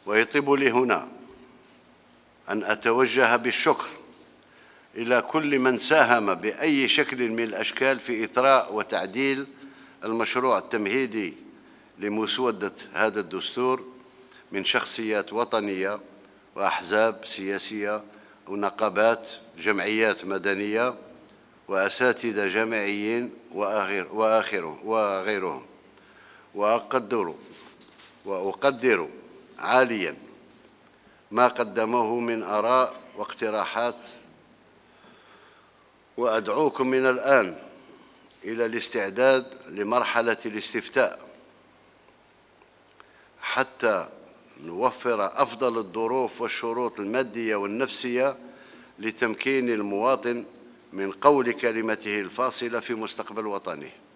ويطيب لي هنا أن أتوجه بالشكر إلى كل من ساهم بأي شكل من الأشكال في إثراء وتعديل المشروع التمهيدي لمسودة هذا الدستور من شخصيات وطنية وأحزاب سياسية ونقابات جمعيات مدنية وأساتذة جامعيين وغيرهم. وأقدر عالياً ما قدموه من آراء واقتراحات، وأدعوكم من الآن إلى الاستعداد لمرحلة الاستفتاء حتى نوفر أفضل الظروف والشروط المادية والنفسية لتمكين المواطن من قول كلمته الفاصلة في مستقبل وطنه.